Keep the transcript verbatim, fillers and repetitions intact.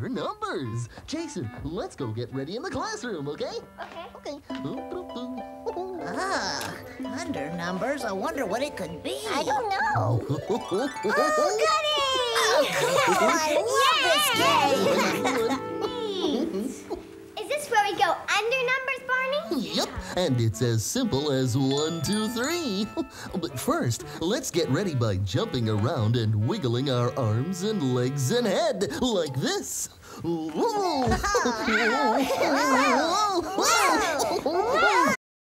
under numbers. Jason, let's go get ready in the classroom, okay? Okay. Okay. Ah, under numbers. I wonder what it could be. I don't know. Oh, goody! Oh, cool! I love this game. Is this where we go under numbers, Barney? Yep, and it's as simple as one, two, three. But first, let's get ready by jumping around and wiggling our arms and legs and head like this. Whoa! Whoa!